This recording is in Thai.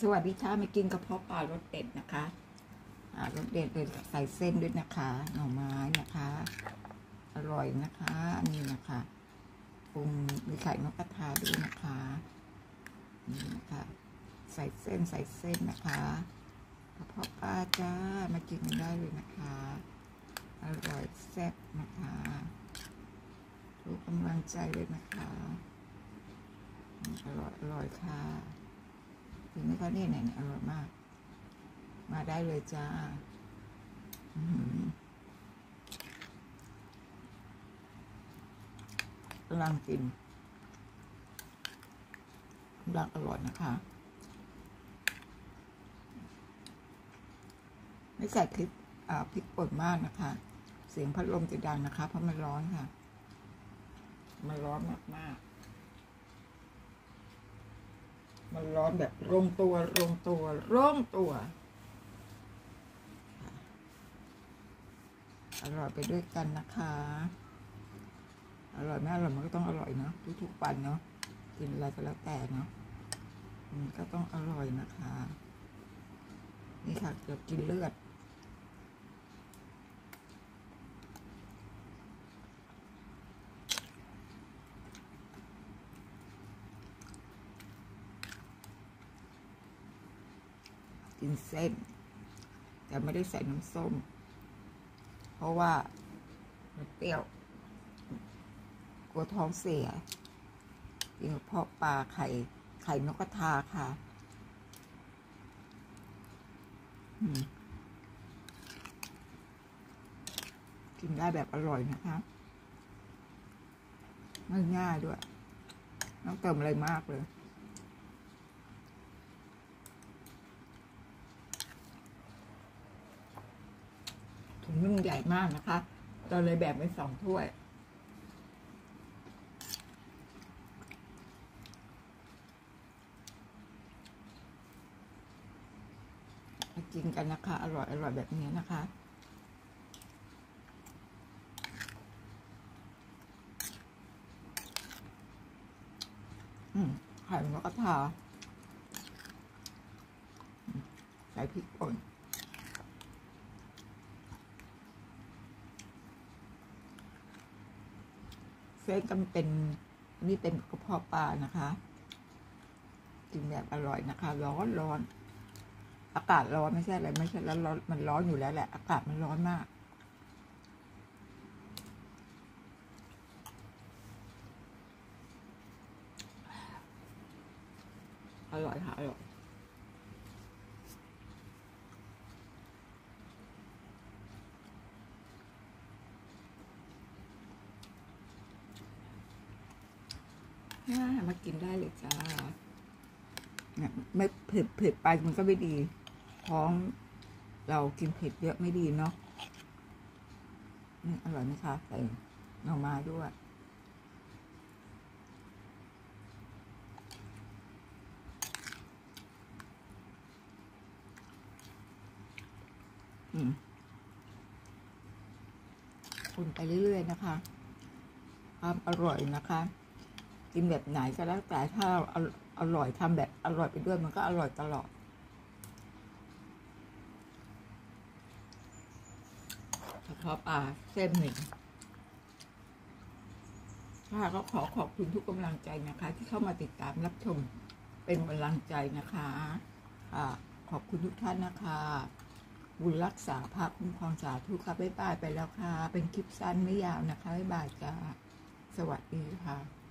สวัสดีค่ะมากินกระเพาะปลารสเด็ดนะคะรสเด็ดเลยใส่เส้นด้วยนะคะหน่อไม้นะคะอร่อยนะคะอันนี้นะคะปรุงมีไข่นกกระทาด้วยนะคะนี่นะคะใส่เส้นนะคะกระเพาะปลาจ้ามากินกันได้เลยนะคะอร่อยแซ่บนะคะทุกกำลังใจเลยนะคะอร่อยค่ะถึงไหมคะเนี่ยอร่อยมากมาได้เลยจ้ากำลังกินกำลังอร่อยนะคะไม่ใส่พริกป่นมากนะคะเสียงพัดลมจะดังนะคะเพราะมันร้อนค่ะมันร้อนมากมันร้อนแบบลงตัวอร่อยไปด้วยกันนะคะอร่อยไม่อร่อยมันก็ต้องอร่อยเนาะทุกวันเนาะกินอะไรก็แล้วแต่เนาะมันก็ต้องอร่อยนะคะนี่ค่ะเกือบกินเลือดกินเส้นแต่ไม่ได้ใส่น้ำส้มเพราะว่ามันเปรี้ยวกลัวท้องเสียกินกระเพาะปลาไข่นกกระทาค่ะกินได้แบบอร่อยนะคะง่ายๆด้วยไม่ต้องเติมอะไรมากเลยถุงนึ่งใหญ่มากนะคะเราเลยแบ่งเป็น2 ถ้วยมากินกันนะคะอร่อยแบบนี้นะคะไข่นกกระทาใส่พริกป่นเส้นก็เป็นนี่เป็นกระเพาะปลานะคะกินแบบอร่อยนะคะร้อนอากาศร้อนไม่ใช่อะไรไม่ใช่แล้วร้อนมันร้อนอยู่แล้วแหละอากาศมันร้อนมากอร่อยค่ะอร่อยมากินได้เลยจ้าเนี่ยไม่เผ็ดไปมันก็ไม่ดีท้องเรากินเผ็ดเยอะไม่ดีเนาะนี่อร่อยไหมคะใส่หน่อไม้ด้วยคนไปเรื่อยๆนะคะความอร่อยนะคะกินแบบไหนก็แล้วแต่ถ้าอร่อยทำแบบอร่อยไปด้วยมันก็อร่อยตลอดกระเพาะปลาเส้นหนึ่งค่ะก็ขอบคุณทุกกำลังใจนะคะที่เข้ามาติดตามรับชมเป็นกำลังใจนะคะขอบคุณทุกท่านนะคะบุญรักษาพระคุ้มครองสาธุค่ะบ๊ายบายไปแล้วค่ะเป็นคลิปสั้นไม่ยาวนะคะบ๊ายบายจ้าสวัสดีค่ะ